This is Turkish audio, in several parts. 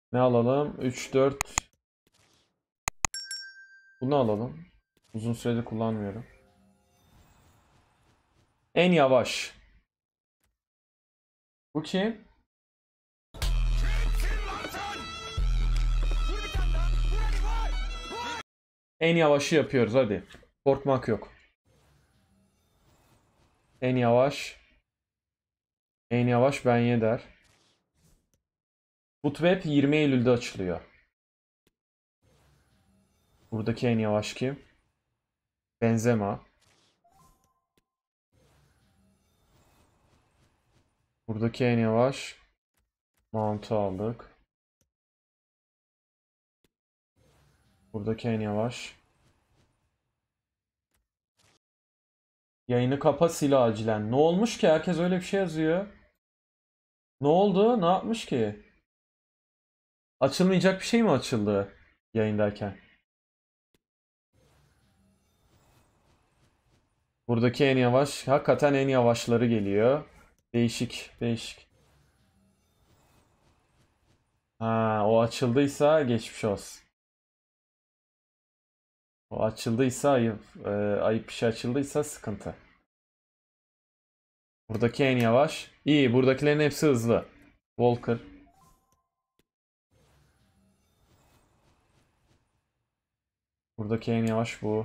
Ne alalım? 3, 4. Bunu alalım. Uzun süredir kullanmıyorum. En yavaş. Bu kim? En yavaşı yapıyoruz hadi. Korkmak yok. En yavaş. En yavaş Ben Yedder. Bootweb 20 Eylül'de açılıyor. Buradaki en yavaş kim? Benzema. Buradaki en yavaş. Mount'u aldık. Buradaki en yavaş. Yayını kapa, sil acilen. Ne olmuş ki? Herkes öyle bir şey yazıyor. Ne oldu? Ne yapmış ki? Açılmayacak bir şey mi açıldı yayındayken? Buradaki en yavaş. Hakikaten en yavaşları geliyor. Değişik. Değişik. Ha, o açıldıysa geçmiş olsun. O açıldıysa ayıp. Ayıp bir şey açıldıysa sıkıntı. Buradaki en yavaş. İyi. Buradakilerin hepsi hızlı. Walker. Buradaki en yavaş bu.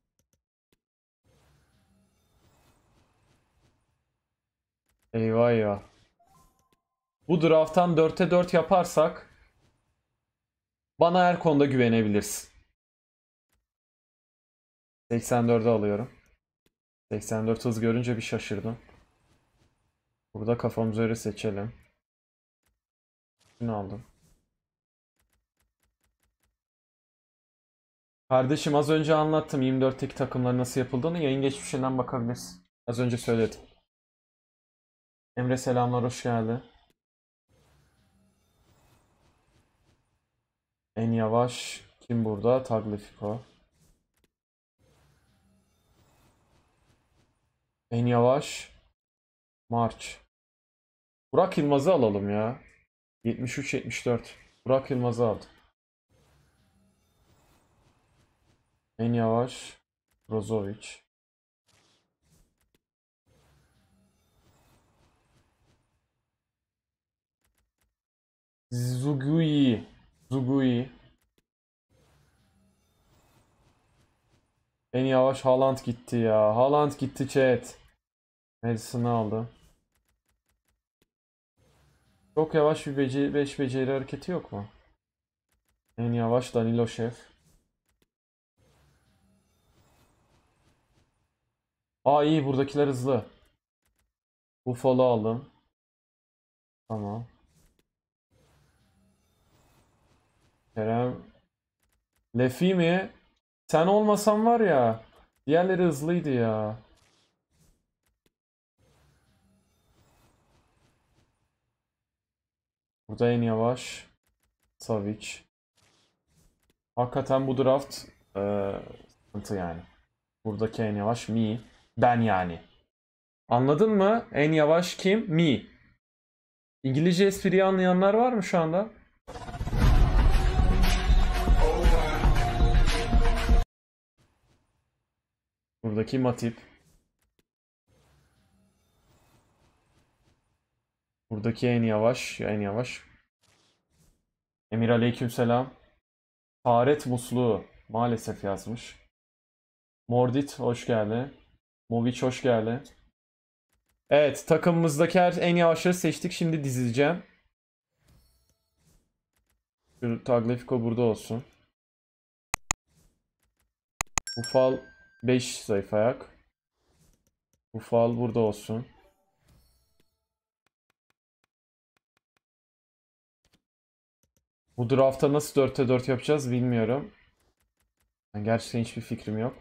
Eyvah eyvah. Bu drafttan 4'e 4 yaparsak bana her konuda güvenebilirsin. 84'ü alıyorum. 84 hız görünce bir şaşırdım. Burada kafamıza göre seçelim. Şunu aldım. Kardeşim az önce anlattım 24'teki takımların nasıl yapıldığını. Yayın geçmişinden bakabilirsin. Az önce söyledim. Emre selamlar, hoş geldin. En yavaş kim burada? Taglifico. En yavaş March. Burak Yılmaz'ı alalım ya. 73-74. Burak Yılmaz'ı aldım. En yavaş Brozovic. Zugui. Zugui. En yavaş Haaland gitti ya. Haaland gitti chat. Madison'ı aldı. Çok yavaş bir 5 beceri hareketi yok mu? En yavaş Danilo Şef. Aa iyi, buradakiler hızlı. Buffalo aldım. Tamam. Kerem. Lefi mi? Sen olmasan var ya. Diğerleri hızlıydı ya. Burada en yavaş Savic. Hakikaten bu draft sıkıntı yani. Buradaki en yavaş Mi. Ben yani. Anladın mı? En yavaş kim? Mi. İngilizce espriyi anlayanlar var mı şu anda? Buradaki Matip. Buradaki en yavaş. En yavaş. Emir aleykümselam. Taharet musluğu. Maalesef yazmış. Mordit hoş geldin. Movic hoş geldin. Evet, takımımızdaki en yavaşları seçtik. Şimdi dizileceğim. Şu Tagliafico burada olsun. Ufal 5 zayıf ayak. Ufal burada olsun. Bu draftta nasıl 4'te 4 yapacağız bilmiyorum. Yani gerçekten hiçbir fikrim yok.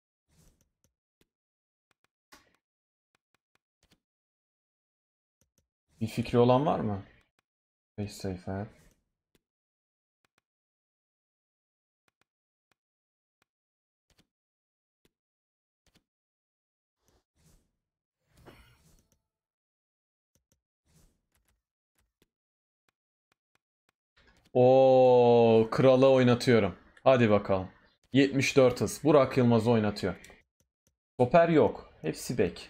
Bir fikri olan var mı? 5 zayıf ayak. O kralı oynatıyorum. Hadi bakalım. 74 hız. Burak Yılmaz'ı oynatıyor. Stoper yok. Hepsi bek.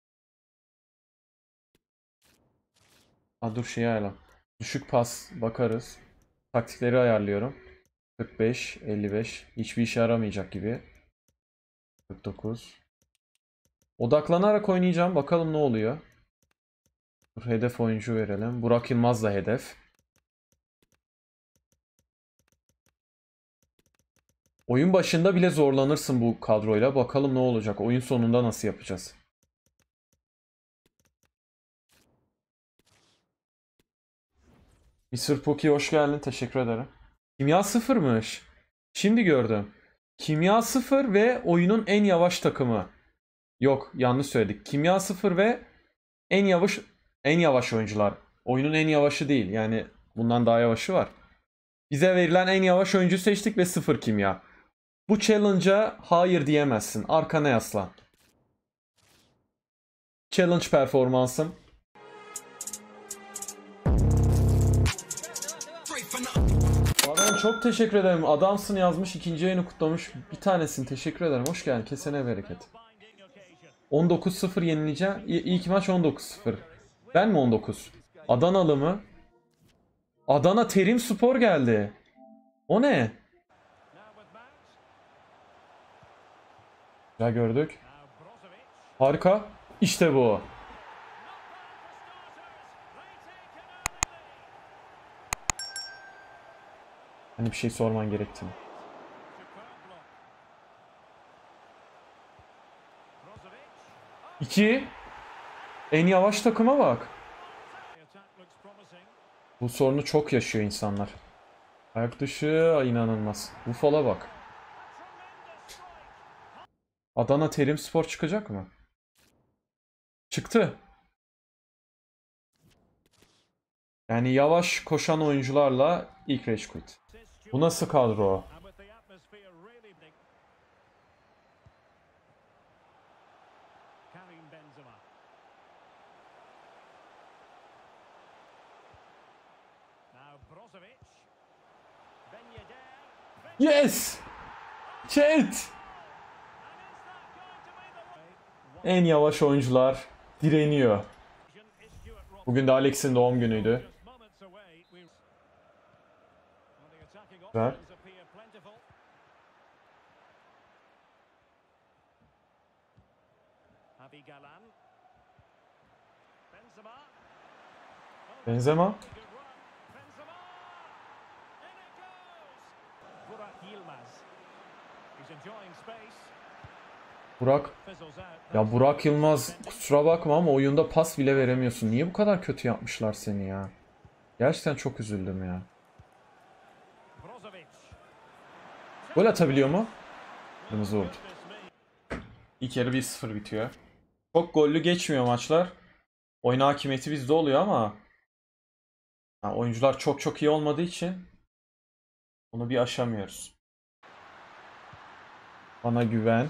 Ha dur şeyi ayarla. Düşük pas bakarız. Taktikleri ayarlıyorum. 45, 55. Hiçbir işe yaramayacak gibi. 49. Odaklanarak oynayacağım. Bakalım ne oluyor. Dur, hedef oyuncu verelim. Burak Yılmaz da hedef. Oyun başında bile zorlanırsın bu kadroyla. Bakalım ne olacak. Oyun sonunda nasıl yapacağız? Mr. Poki hoş geldin. Teşekkür ederim. Kimya sıfırmış. Şimdi gördüm. Kimya sıfır ve oyunun en yavaş takımı. Yok, yanlış söyledik. Kimya sıfır ve en yavaş oyuncular. Oyunun en yavaşı değil. Yani bundan daha yavaşı var. Bize verilen en yavaş oyuncu seçtik ve sıfır kimya. Bu challenge'a hayır diyemezsin. Arkana yaslan. Challenge performansım. Adam çok teşekkür ederim. Adamsın yazmış. İkinci yayını kutlamış. Bir tanesini teşekkür ederim. Hoş geldin. Kesene bereket. 19-0 yenileceğim. İlk maç 19-0. Ben mi 19? Adanalı mı? Adana Terim Spor geldi. O ne? Güzel gördük. Harika. İşte bu. Hani bir şey sorman gerektiğini. İki. En yavaş takıma bak. Bu sorunu çok yaşıyor insanlar. Ayak dışı inanılmaz. Bu fala bak. Adana Terim Spor çıkacak mı? Çıktı. Yani yavaş koşan oyuncularla ilk Rage Quit. Bu nasıl kadro? Yes! Chat! En yavaş oyuncular direniyor. Bugün de Alex'in doğum günüydü. Güzel. Benzema. Burak. Ya Burak Yılmaz kusura bakma ama oyunda pas bile veremiyorsun. Niye bu kadar kötü yapmışlar seni ya? Gerçekten çok üzüldüm ya. Gol atabiliyor mu? Kırmızı vurdu. İlk yarı 1-0 bitiyor. Çok gollü geçmiyor maçlar. Oyun hakimiyeti bizde oluyor ama oyuncular çok çok iyi olmadığı için onu bir aşamıyoruz. Bana güven.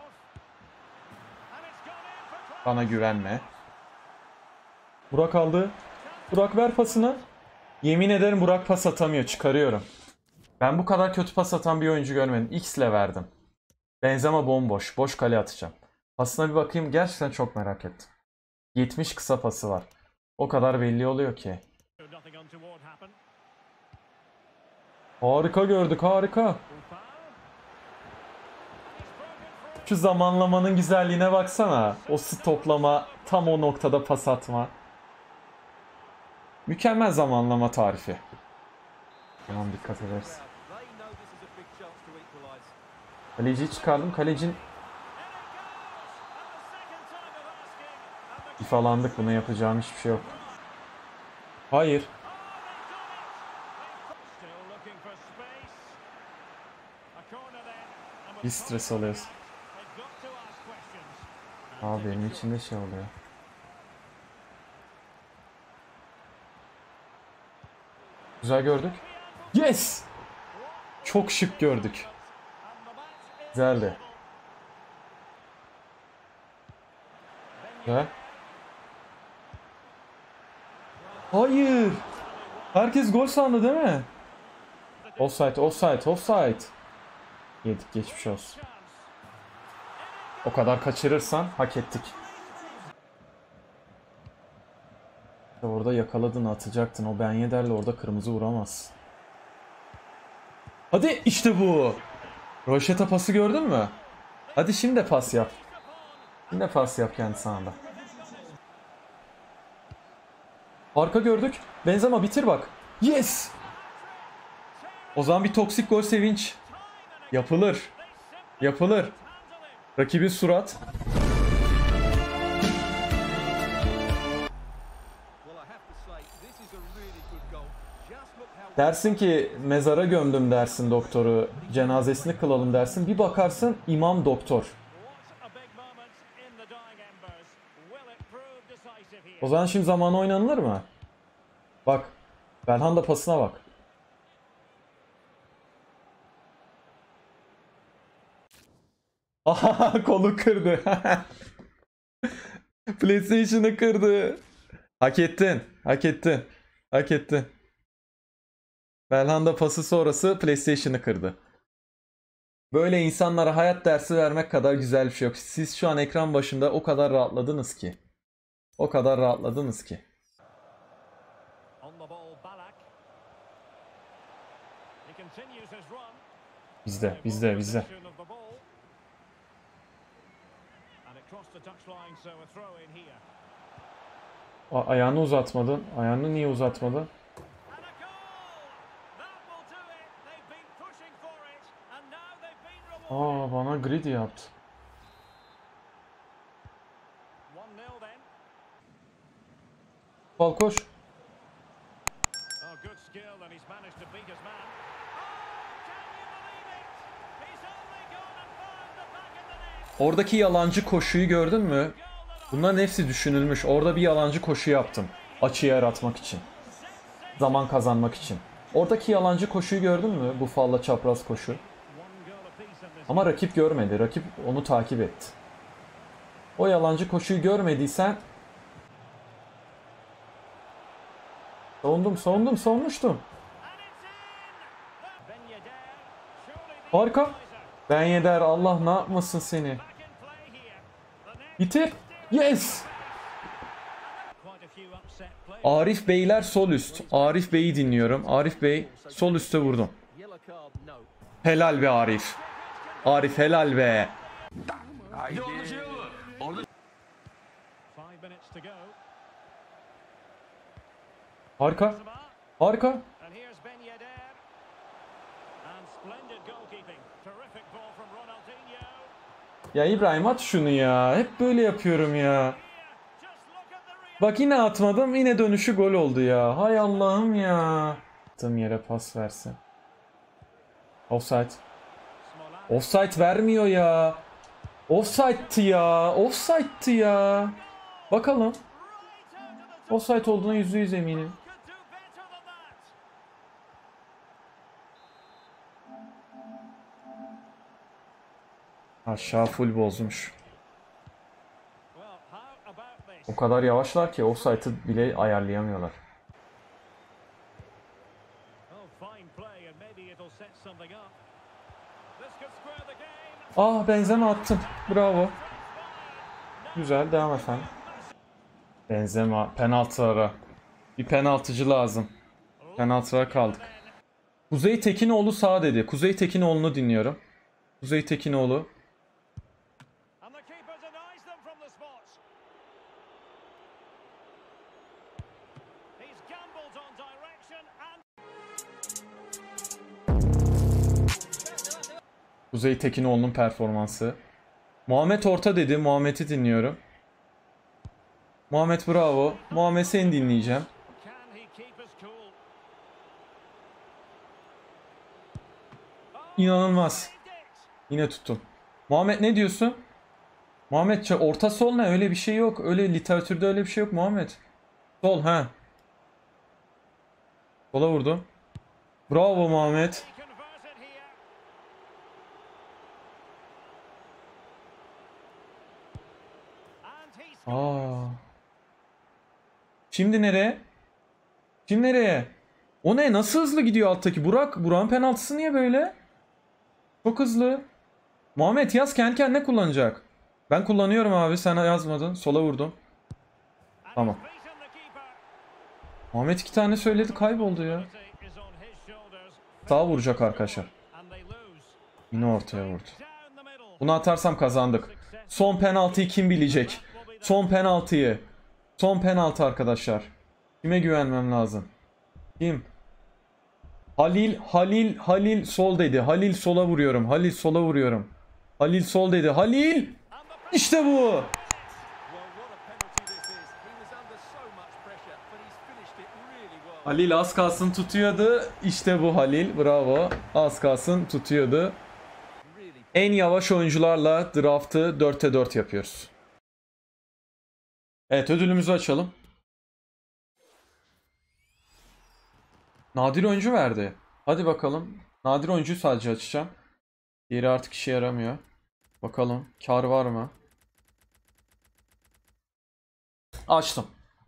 Bana güvenme. Burak aldı. Burak ver pasını. Yemin ederim Burak pas atamıyor. Çıkarıyorum. Ben bu kadar kötü pas atan bir oyuncu görmedim. X ile verdim. Benzema bomboş. Boş kale atacağım. Pasına bir bakayım. Gerçekten çok merak ettim. 70 kısa pası var. O kadar belli oluyor ki. Harika gördük. Harika. Şu zamanlamanın güzelliğine baksana. O stoplama. Tam o noktada pas atma. Mükemmel zamanlama tarifi. Tamam dikkat ederiz. Kaleciyi çıkardım. Kalecin ifalandık. Buna yapacağım hiçbir şey yok. Hayır. Bir stres alıyoruz. Abi benim içinde şey oluyor. Güzel gördük. Yes! Çok şık gördük. Güzeldi. Güzel. Hayır. Herkes gol sandı değil mi? Offside, offside, offside. Yedik, geçmiş olsun. O kadar kaçırırsan hak ettik. Orada yakaladın, atacaktın. O Ben Yedder'le orada kırmızı vuramaz. Hadi işte bu. Roşeta pası gördün mü? Hadi şimdi de pas yap. Şimdi de pas yap kendi sahanda. Arka gördük. Benzema bitir bak. Yes! O zaman bir toksik gol sevinç. Yapılır. Yapılır. Rakibin surat. Dersin ki mezara gömdüm dersin doktoru. Cenazesini kılalım dersin. Bir bakarsın imam doktor. O zaman şimdi zamanı oynanılır mı? Bak. Belhanda pasına bak. Aha, kolu kırdı. PlayStation'ı kırdı. Hak ettin. Hak ettin. Hak ettin. Belhanda pası sonrası PlayStation'ı kırdı. Böyle insanlara hayat dersi vermek kadar güzel bir şey yok. Siz şu an ekran başında o kadar rahatladınız ki. O kadar rahatladınız ki. Bizde, bizde, bizde. Ayağını uzatmadın. Ayağını niye uzatmadın? Bana greedy yaptı. Bal koş. Oradaki yalancı koşuyu gördün mü? Bunların hepsi düşünülmüş. Orada bir yalancı koşu yaptım. Açı yaratmak için. Zaman kazanmak için. Oradaki yalancı koşuyu gördün mü? Bu falla çapraz koşu. Ama rakip görmedi. Rakip onu takip etti. O yalancı koşuyu görmediysen... Savunmuştum. Harika. Ben Yedder, Allah ne yapmasın seni. Bitir. Yes. Arif Beyler sol üst. Arif Bey'i dinliyorum. Arif Bey sol üste vurdum. Helal be Arif. Arif helal be. Harika. Harika. Ya İbrahim at şunu ya. Hep böyle yapıyorum ya. Bak yine atmadım. Yine dönüşü gol oldu ya. Hay Allah'ım ya. Attığım yere pas versin. Offside. Offside vermiyor ya. Offside'tı ya. Offside'tı ya. Bakalım. Offside olduğuna %100 eminim. Aşağı full bozmuş. O kadar yavaşlar ki offside'ı bile ayarlayamıyorlar. Benzema attım. Bravo. Güzel, devam efendim. Benzema penaltılara. Bir penaltıcı lazım. Penaltılara kaldık. Kuzey Tekinoğlu sağ dedi. Kuzey Tekinoğlu'nu dinliyorum. Kuzey Tekinoğlu. Kuzey Tekinoğlu'nun performansı. Muhammed orta dedi. Muhammed'i dinliyorum. Muhammed bravo. Muhammed seni dinleyeceğim. İnanılmaz. Yine tuttum. Muhammed ne diyorsun? Muhammed orta sol ne? Öyle bir şey yok. Öyle literatürde öyle bir şey yok Muhammed. Sol ha. Sola vurdu. Bravo Muhammed. Şimdi nereye? Şimdi nereye? O ne? Nasıl hızlı gidiyor alttaki? Burak'ın penaltısı niye böyle? Çok hızlı. Muhammed yaz, kendi kendine kullanacak. Ben kullanıyorum abi, sen yazmadın. Sola vurdum. Tamam. Muhammed 2 tane söyledi, kayboldu ya. Sağ vuracak arkadaşlar. Yine ortaya vurdu. Bunu atarsam kazandık. Son penaltıyı kim bilecek? Son penaltıyı. Son penaltı arkadaşlar. Kime güvenmem lazım? Kim? Halil sol dedi. Halil sola vuruyorum. Halil sola vuruyorum. Halil sol dedi. Halil! İşte bu. Halil az kalsın tutuyordu. İşte bu Halil. Bravo. Az kalsın tutuyordu. En yavaş oyuncularla draft'ı 4'te 4 yapıyoruz. Evet, ödülümüzü açalım. Nadir oyuncu verdi. Hadi bakalım. Nadir oyuncuyu sadece açacağım. Diğeri artık işe yaramıyor. Bakalım kar var mı? Açtım.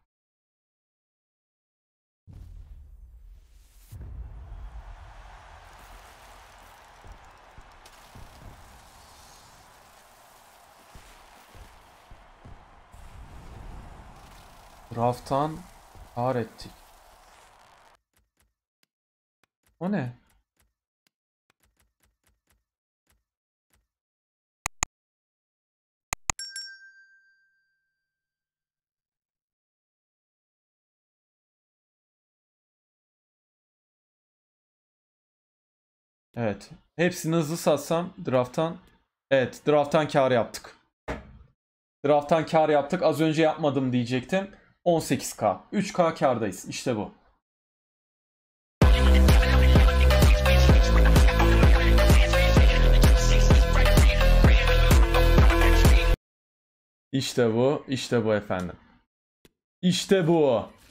Draft'tan kar ettik. O ne? Evet. Hepsini hızlı satsam draft'tan. Evet, draft'tan kar yaptık. Draft'tan kar yaptık. Az önce yapmadım diyecektim. 18k. 3k kardayız. İşte bu. İşte bu. İşte bu efendim. İşte bu.